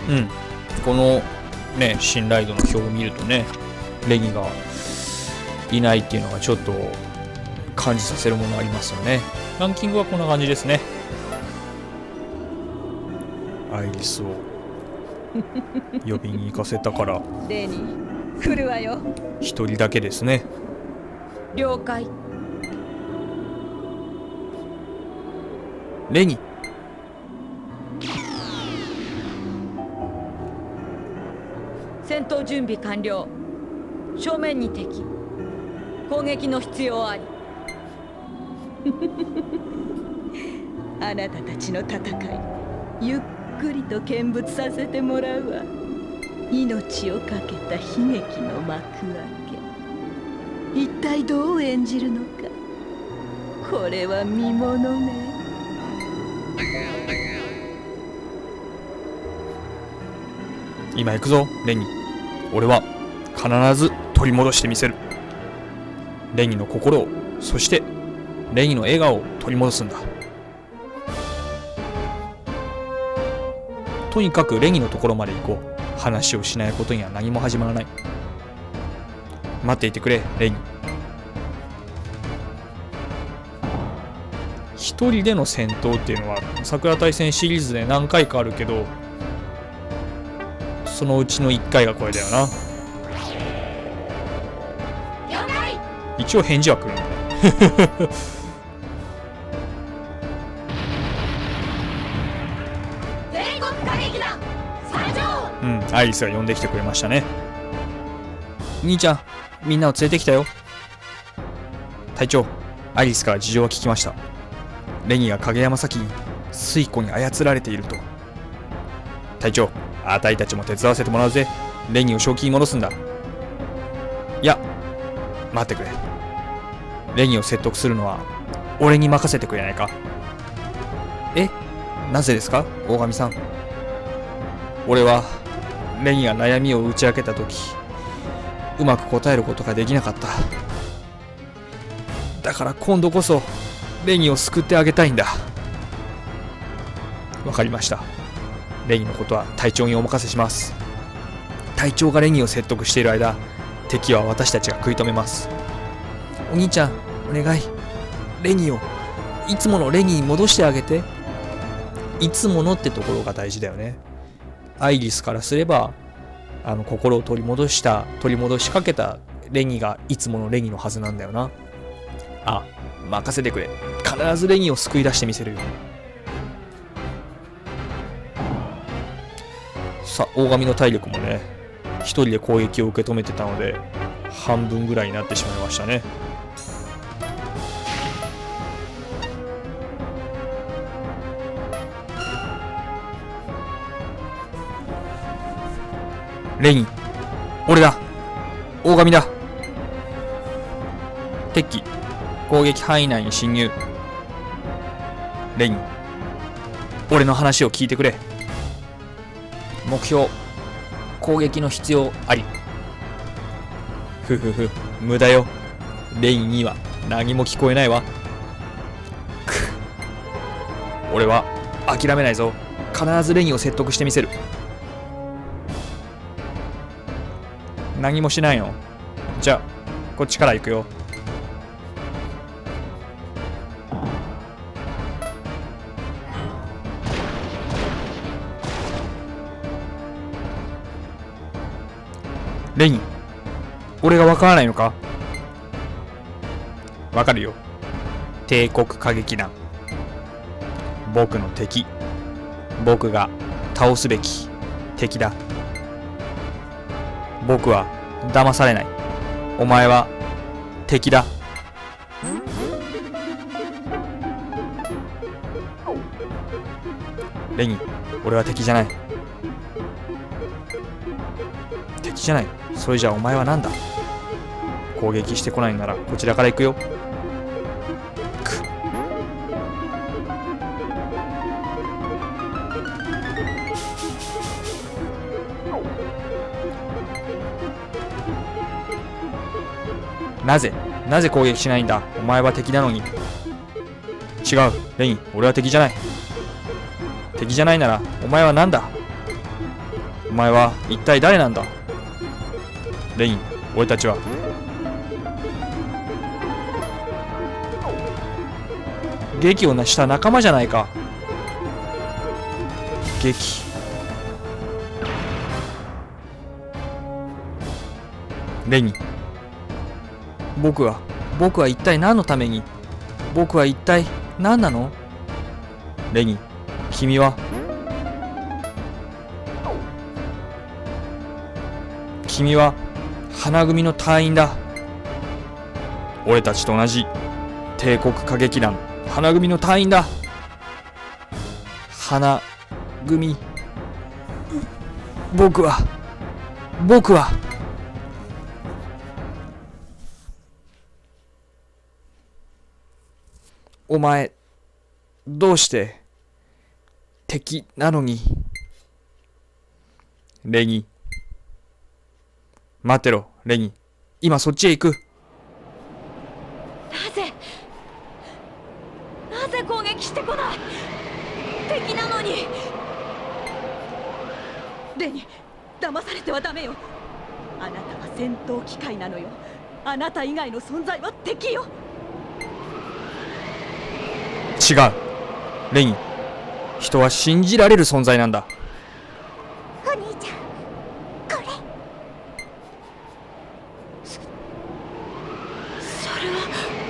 うん、このね信頼度の表を見るとね、レギがいないっていうのがちょっと感じさせるものありますよね。ランキングはこんな感じですね。アイリスを呼びに行かせたからレニー来るわよ。 一人だけですね。 了解。 レニ。 戦闘準備完了。正面に敵。攻撃の必要あり。あなたたちの戦い、ゆっくりと見物させてもらうわ。命を懸けた悲劇の幕開け。一体どう演じるのか。これは見ものね。 今行くぞレニ。俺は必ず取り戻してみせる。レニの心を、そしてレニの笑顔を取り戻すんだ。とにかくレニのところまで行こう。話をしないことには何も始まらない。待っていてくれレニ。一人での戦闘っていうのは桜大戦シリーズで何回かあるけど、そのうちの1回がこれだよな。一応返事は来るんだね。うん、アイリスが呼んできてくれましたね。兄ちゃん、みんなを連れてきたよ。隊長、アイリスから事情は聞きました。レニが影山崎に水庫に操られていると。隊長、あたいたちも手伝わせてもらうぜ。レニを正気に戻すんだ。いや、待ってくれ。レニを説得するのは俺に任せてくれないか。え、なぜですか大神さん。俺はレニが悩みを打ち明けた時、うまく答えることができなかった。だから今度こそレニを救ってあげたいんだ。わかりました。レニのことは隊長にお任せします。隊長がレニを説得している間、敵は私たちが食い止めます。お兄ちゃん、お願い。レニをいつものレニに戻してあげて。いつものってところが大事だよね。アイリスからすれば、心を取り戻しかけたレニがいつものレニのはずなんだよな。あ、任せてくれ。必ずレニを救い出してみせるよ。さあ、大神の体力もね、一人で攻撃を受け止めてたので、半分ぐらいになってしまいましたね。レニ、俺だ。大神だ。敵機、攻撃範囲内に侵入。レニ、俺の話を聞いてくれ。目標、攻撃の必要あり。ふふふ、無駄よ。レニには何も聞こえないわ。俺は諦めないぞ。必ずレニを説得してみせる。何もしないの？じゃあこっちから行くよ。レニ、俺がわからないのか？わかるよ。帝国歌劇団、僕の敵。僕が倒すべき敵だ。僕は騙されない。お前は敵だ。レニ、俺は敵じゃない。敵じゃない。それじゃあお前は何だ？攻撃してこないならこちらから行くよ。なぜ攻撃しないんだ？お前は敵なのに。違う、レニ、俺は敵じゃない。敵じゃないならお前は何だ？ お前は一体誰なんだ？レイン、俺たちは劇をした仲間じゃないか。劇。レニ、僕は一体何のために、僕は一体何なの？レニ、君は花組の隊員だ。俺たちと同じ帝国歌劇団花組の隊員だ。花組。僕はお前どうして敵なのに。レニ、待ってろ。レニ、今そっちへ行く。 なぜ攻撃してこない？敵なのに。レニ、騙されてはダメよ。あなたは戦闘機械なのよ。あなた以外の存在は敵よ。 違う。レニ、人は信じられる存在なんだ。 お兄ちゃん、これ。 それは。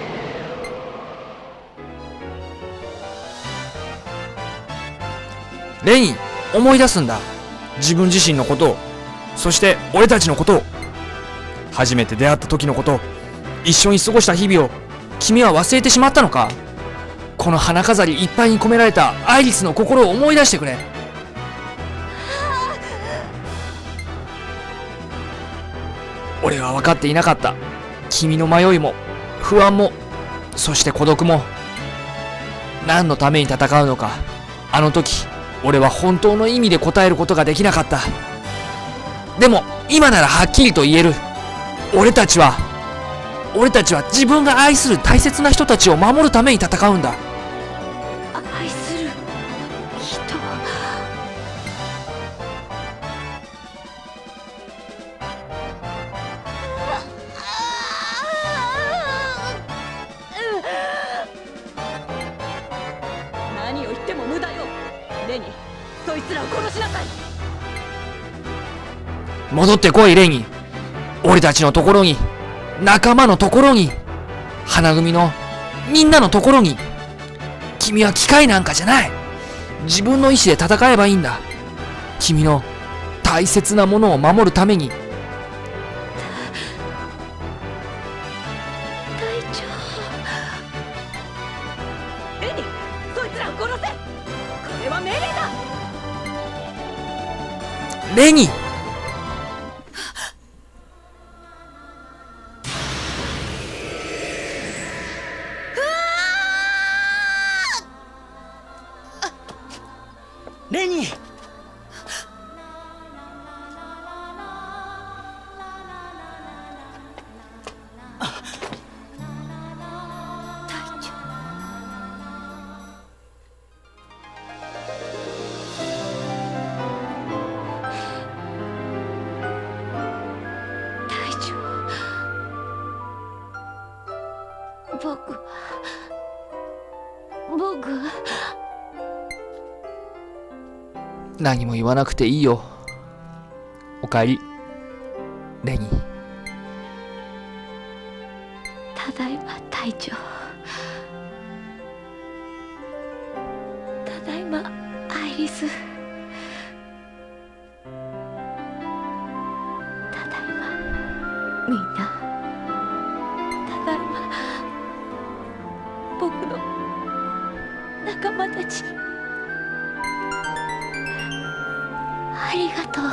レイン、思い出すんだ。自分自身のことを、そして俺たちのことを。初めて出会った時のことを、一緒に過ごした日々を君は忘れてしまったのか？この花飾りいっぱいに込められたアイリスの心を思い出してくれ。俺は分かっていなかった。君の迷いも不安も、そして孤独も。何のために戦うのか、あの時俺は本当の意味で答えることができなかった。でも今ならはっきりと言える。俺たちは自分が愛する大切な人たちを守るために戦うんだ。 愛する人。何を言っても無駄よ。レニ、そいつらを殺しなさい。 戻ってこい、レニ。俺たちのところに、仲間のところに、花組のみんなのところに。君は機械なんかじゃない。自分の意志で戦えばいいんだ。君の大切なものを守るために。 隊長。レニ、そいつらを殺せ。これは命令だ。 レニ。 レニー。 僕は何も言わなくていいよ。おかえり、レニー。 ただいま隊長。ただいまアイリス。ただいまみんな。ただいま僕の仲間たち。ありがとう。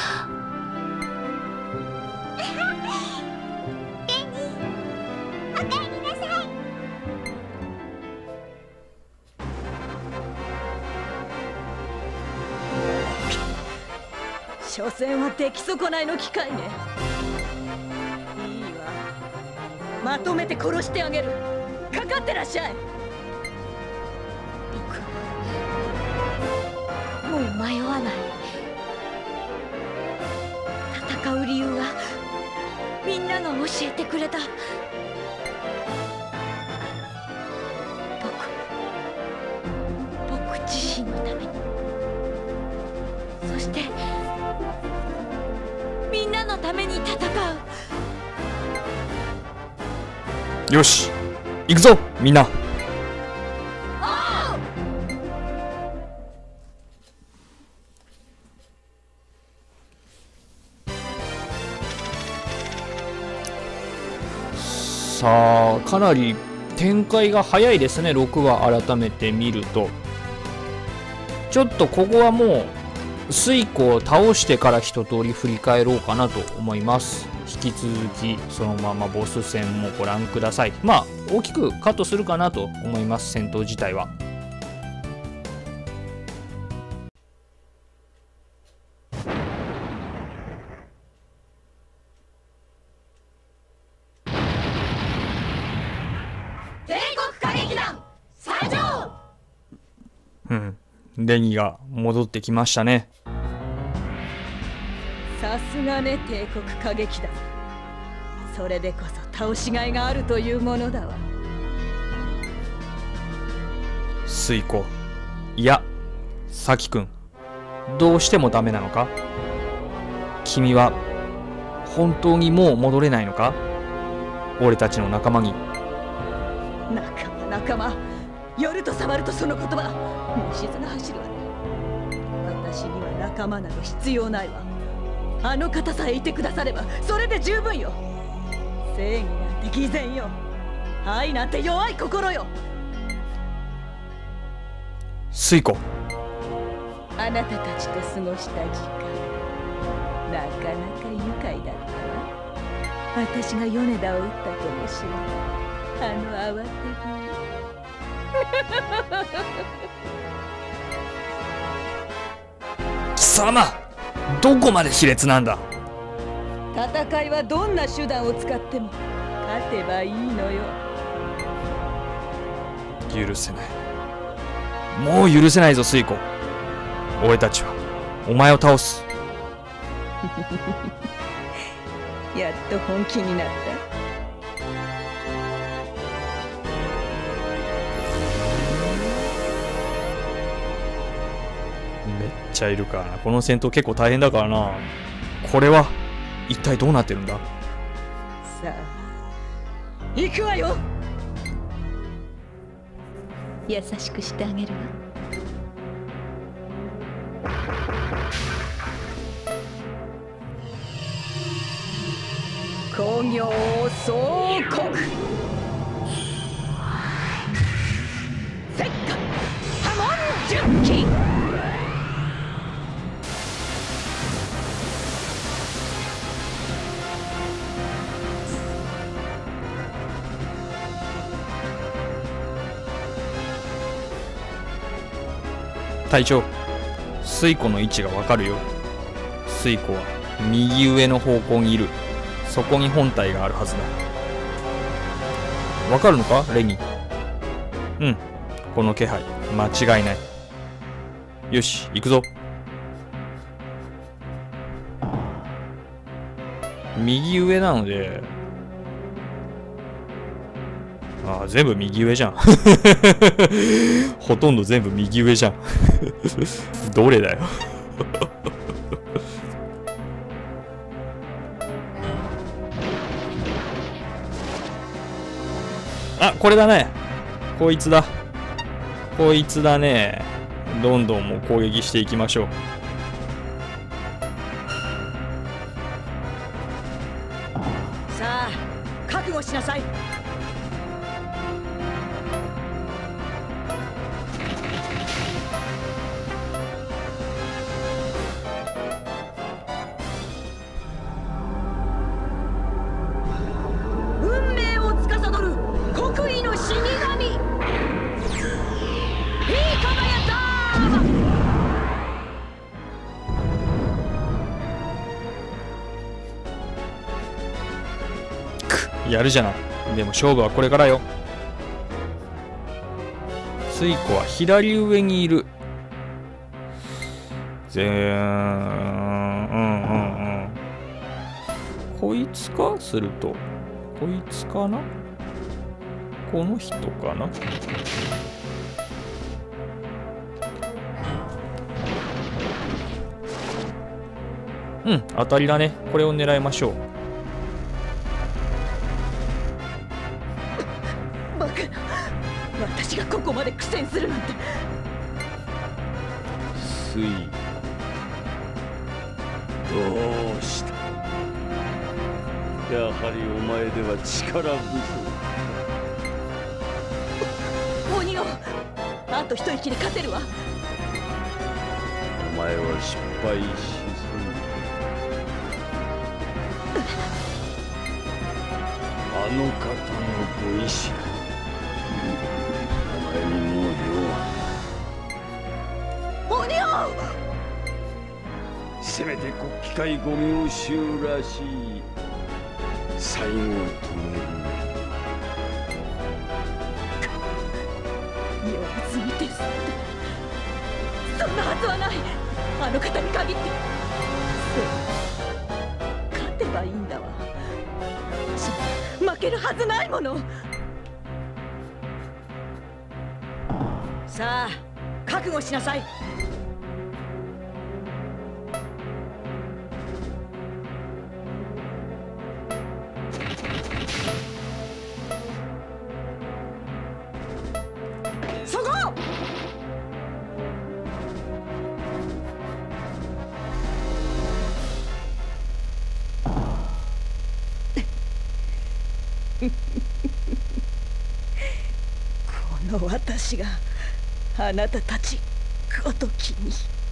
レニー、おかえりなさい。 所詮は出来損ないの機械ね。いいわ、まとめて殺してあげる。かかってらっしゃい。僕はもう迷わない。 えてくれた。僕自身のために、そしてみんなのために戦う。 よし、行くぞみんな。さあ、かなり展開が早いですね。6話改めて見ると、ちょっとここはもう水庫を倒してから一通り振り返ろうかなと思います。引き続きそのままボス戦もご覧ください。まあ大きくカットするかなと思います、戦闘自体は。レニが戻ってきましたね。 さすがね、帝国歌劇団。それでこそ倒しがいがあるというものだわ。 水庫、いやサキ君、どうしてもダメなのか？君は本当にもう戻れないのか？俺たちの仲間に。 仲間、夜と触るとその言葉、虫が走るわね。私には仲間など必要ないわ。あの方さえいてくださればそれで十分よ。正義なんて偽善よ。愛なんて弱い心よ。 水庫、 あなたたちと過ごした時間、なかなか愉快だったわ。私が米田を撃ったかもしれない。あの慌てぶり。 貴様、どこまで卑劣なんだ。 戦いはどんな手段を使っても勝てばいいのよ。 許せない、もう許せないぞ水庫。俺たちはお前を倒す。 やっと本気になった。 めっちゃいるからな。この戦闘結構大変だからな。これは一体どうなってるんだ。 さあ行くわよ。優しくしてあげるわ。工業総国石火波紋十機。 隊長、水庫の位置がわかるよ。水庫は右上の方向にいる。そこに本体があるはずだ。わかるのかレニー。うん、この気配間違いない。よし、行くぞ。右上なので、ああ、全部右上じゃん。ほとんど全部右上じゃん。どれだよ。あ、これだね。こいつだ。こいつだね。どんどんもう攻撃していきましょう。 さあ、覚悟しなさい。運命を司る国威の死神。いいかばやったー。やるじゃない。でも勝負はこれからよ。水庫は左上にいる。こいつかすると。 こいつかな、この人かな。うん、当たりだね。これを狙いましょう。 バカな、私がここまで苦戦するなんて。 スイ、どうした。やはりお前では力不足。 鬼をあと一息で勝てるわ。 お前は失敗しそう。あの方のご意志、お前にもう鬼をせめて国旗会御明衆らしい最後を止める。 用済みですって。そんなはずはない。あの方に限って。そう勝てばいいんだわ。負けるはずないもの。さあ覚悟しなさい。そここの私があなたたちごときに。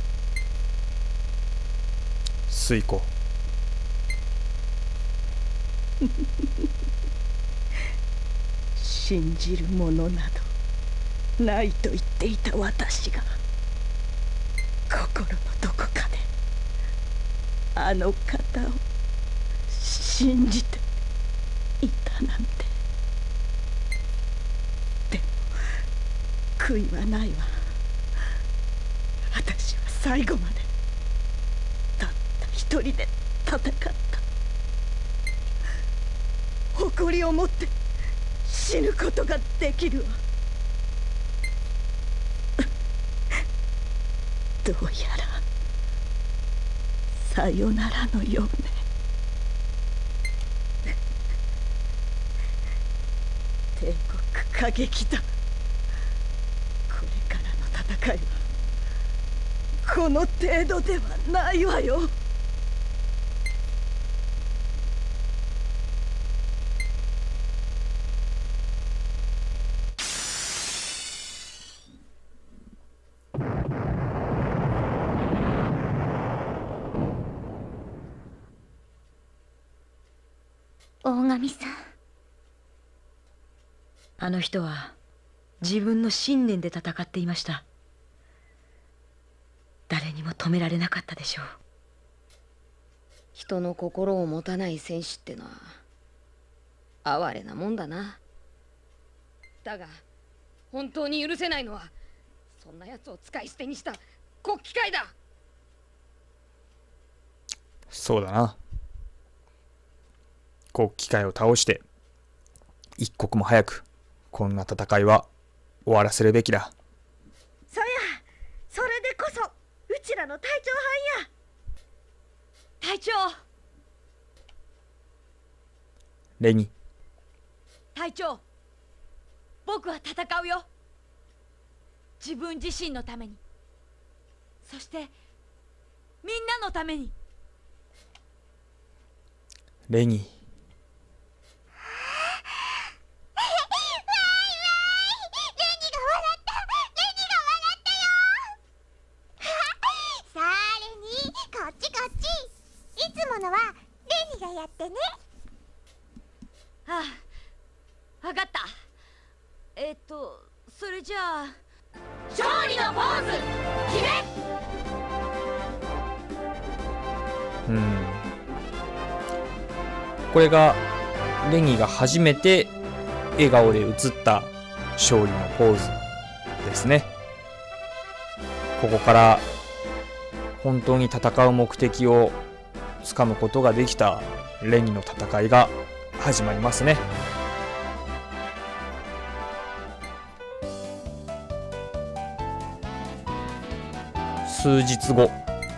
水庫。 信じるものなどないと言っていた私が心のどこかであの方を信じていたなんて。でも悔いはないわ。私は最後までたった一人で戦った。誇りを持って死ぬことができるわ。どうやらさよならのようね。帝国歌劇団、これからの戦いはこの程度ではないわよ。 大神さん。 あの人は自分の信念で戦っていました。誰にも止められなかったでしょう。 人の心を持たない戦士ってのは哀れなもんだな。だが本当に許せないのはそんなやつを使い捨てにした国旗会だ。 そうだな。国旗会を倒して一刻も早くこんな戦いは終わらせるべきだ。 そや、それでこそうちらの隊長はんや。隊長、 レニ。 隊長、僕は戦うよ。自分自身のために、そしてみんなのために。 レニ。 分かった。それじゃあ勝利のポーズ決め。 これがレニが初めて笑顔で写った勝利のポーズですね。ここから本当に戦う目的をつかむことができたレニの戦いが始まりますね。数日後、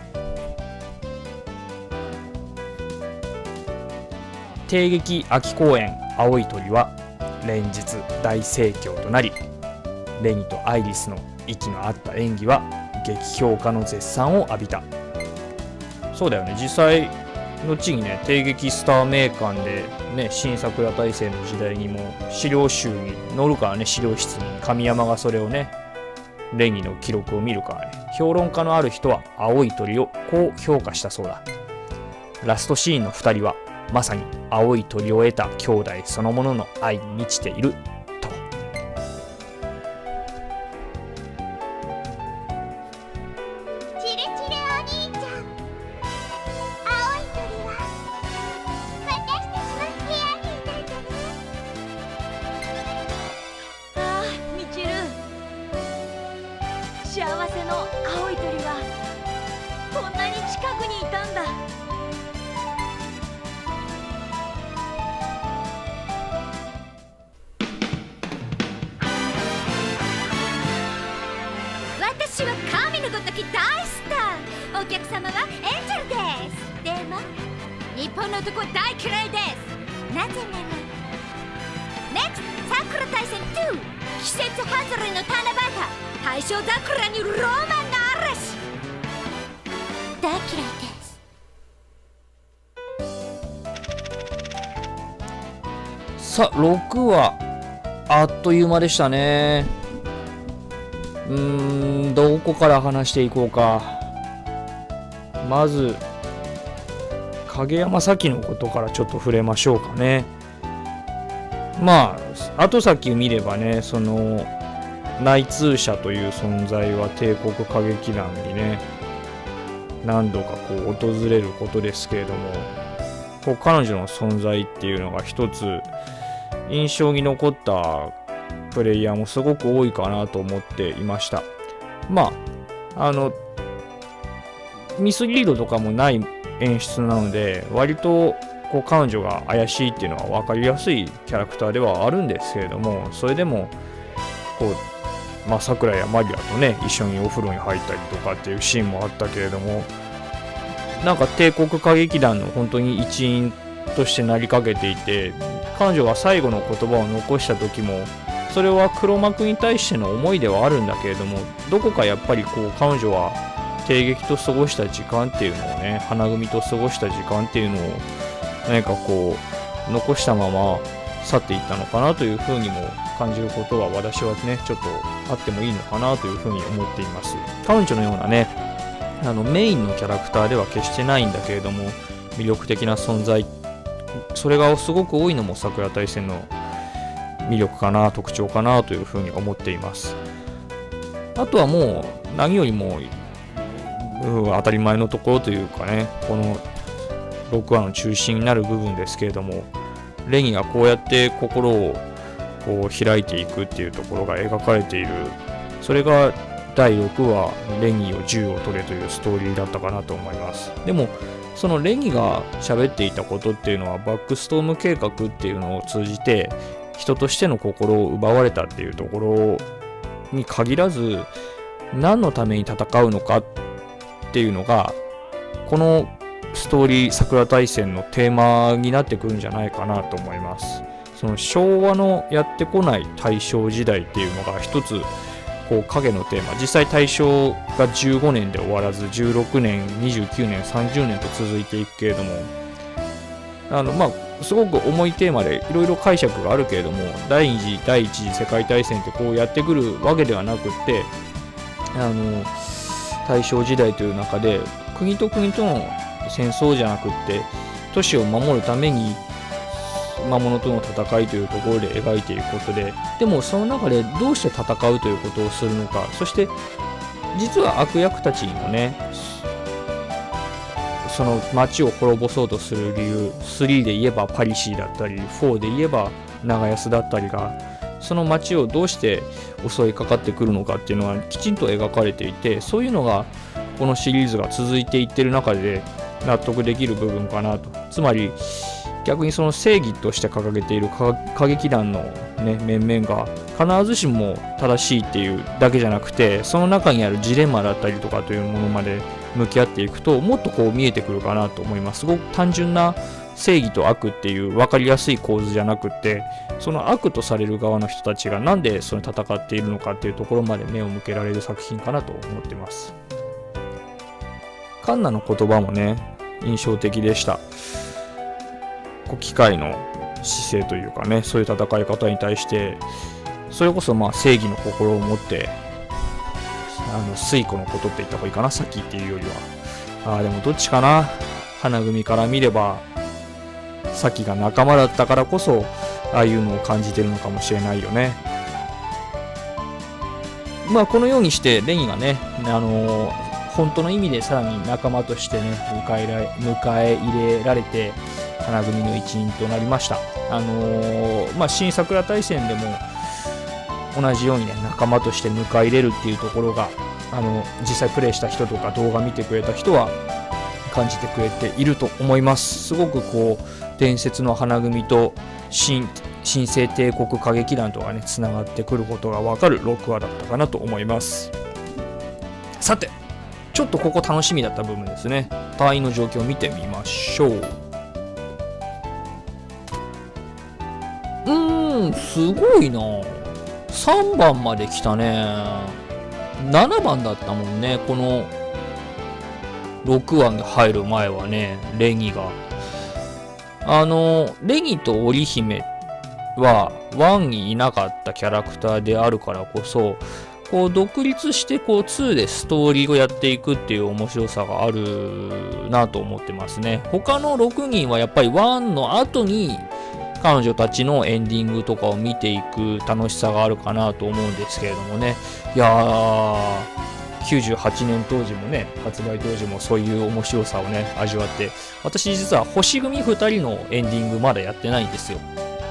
帝劇秋公演青い鳥は連日大盛況となり、レニとアイリスの息の合った演技は激評価の絶賛を浴びた。そうだよね、実際後にね、帝劇スター名館でね、新桜大戦の時代にも資料集に載るからね、資料室に神山がそれをね、レニの記録を見るからね、評論家のある人は青い鳥をこう評価したそうだ。ラストシーンの2人はまさに青い鳥を得た兄弟そのものの愛に満ちていると。 チルチルお兄ちゃん、青い鳥は私たちの部屋にいたんだね。 ああ、ミチル、幸せの青い鳥はこんなに近くにいたんだ。 私は神のごとき大スター。お客様はエンジェルです。でも日本の男は大嫌いです。なぜなら NEXT 桜大戦2、季節外れの七夕、大正桜にロマンの嵐、大嫌いです。 さあ、6話あっという間でしたね。どこから話していこうか。まず影山咲のことからちょっと触れましょうかね。まあ後先見ればね、その内通者という存在は帝国歌劇団にね、何度かこう訪れることですけれども、こう彼女の存在っていうのが一つ印象に残ったプレイヤーもすごく多いかなと思っていました。まあミスリードとかもない演出なので、割とこう彼女が怪しいっていうのは分かりやすいキャラクターではあるんですけれども、それでもこう桜やマリアとね一緒にお風呂に入ったりとかっていうシーンもあったけれども、なんか帝国歌劇団の本当に一員としてなりかけていて、彼女が最後の言葉を残した時もそれは黒幕に対しての思いではあるんだけれども、どこかやっぱりこう彼女は帝劇と過ごした時間っていうのをね、花組と過ごした時間っていうのを何かこう残したまま去っていったのかなというふうにも感じることは、私はねちょっとあってもいいのかなというふうに思っています。彼女のようなねメインのキャラクターでは決してないんだけれども魅力的な存在、それがすごく多いのも桜大戦の魅力かな、特徴かなというふうに思っています。あとはもう何よりも当たり前のところというかね、この6話の中心になる部分ですけれども、レニがこうやって心をこう開いていくっていうところが描かれている。それが第6話レニを銃を取れというストーリーだったかなと思います。でもそのレニが喋っていたことっていうのはバックストーム計画っていうのを通じて人としての心を奪われたっていうところに限らず、何のために戦うのかっていうのがこのストーリー桜大戦のテーマになってくるんじゃないかなと思います。その昭和のやってこない大正時代っていうのが一つこう影のテーマ、実際大正が15年で終わらず16年29年30年と続いていくけれども、すごく重いテーマでいろいろ解釈があるけれども、第二次第一次世界大戦ってこうやってくるわけではなくって、大正時代という中で国と国との戦争じゃなくって都市を守るために魔物との戦いというところで描いていくことで、でもその中でどうして戦うということをするのか、そして実は悪役たちにもねその街を滅ぼそうとする理由、3で言えばパリシーだったり4で言えば長安だったりがその街をどうして襲いかかってくるのかっていうのはきちんと描かれていて、そういうのがこのシリーズが続いていってる中で納得できる部分かなと。つまり逆にその正義として掲げている歌劇団の、ね、面々が必ずしも正しいっていうだけじゃなくて、その中にあるジレンマだったりとかというものまで向き合っていくと、もっとこう見えてくるかなと思います。すごく単純な正義と悪っていう分かりやすい構図じゃなくって、その悪とされる側の人たちがなんでその戦っているのかっていうところまで目を向けられる作品かなと思っています。カンナの言葉もね、印象的でした。機械の姿勢というかね、そういう戦い方に対してそれこそまあ正義の心を持って水子のことって言った方がいいかな、さっきっていうよりは。でもどっちかな。花組から見ればさきが仲間だったからこそああいうのを感じてるのかもしれないよね。まあこのようにしてレニがね、本当の意味でさらに仲間としてね迎え入れられて花組の一員となりました。新桜大戦でも同じようにね仲間として迎え入れるっていうところが実際プレイした人とか動画見てくれた人は感じてくれていると思います。すごくこう伝説の花組と新生帝国歌劇団とかねつながってくることが分かる6話だったかなと思います。さてちょっとここ楽しみだった部分ですね。隊員の状況を見てみましょう。すごいな。3番まで来たね。7番だったもんね。この6話に入る前はね、レギが。レギと織姫は1にいなかったキャラクターであるからこそ、こう独立してこう2でストーリーをやっていくっていう面白さがあるなと思ってますね。他の6人はやっぱり1の後に彼女たちのエンディングとかを見ていく楽しさがあるかなと思うんですけれどもね。いやー、98年当時もね、発売当時もそういう面白さをね、味わって、私実は星組2人のエンディングまだやってないんですよ。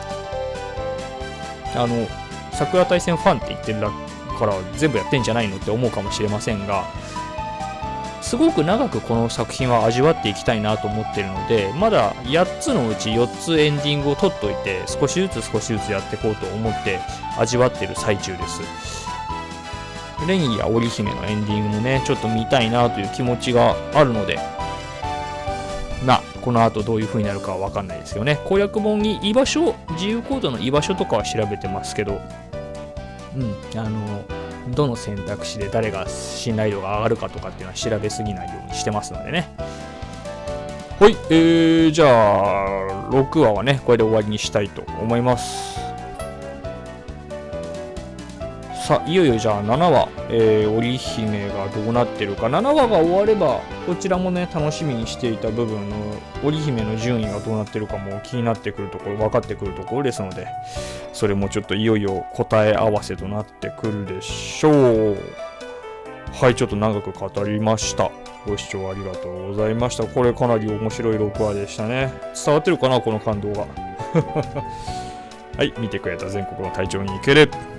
桜大戦ファンって言ってるから全部やってんじゃないのって思うかもしれませんが、すごく長くこの作品は味わっていきたいなと思ってるので、まだ8つのうち4つエンディングを取っといて少しずつやっていこうと思って味わってる最中です。レニや織姫のエンディングもねちょっと見たいなという気持ちがあるので、この後どういう風になるかは分かんないですよね。攻略本に居場所、自由コードの居場所とかは調べてますけど、どの選択肢で誰が信頼度が上がるかとかっていうのは調べすぎないようにしてますのでね。はい、じゃあ6話はねこれで終わりにしたいと思います。さあいよいよじゃあ7話、織姫がどうなってるか。7話が終わればこちらもね楽しみにしていた部分の織姫の順位がどうなってるかも気になってくるところ、分かってくるところですので、それもちょっといよいよ答え合わせとなってくるでしょう。はい、ちょっと長く語りました。ご視聴ありがとうございました。これかなり面白い6話でしたね。伝わってるかなこの感動がはい、見てくれた全国の隊長に行ける。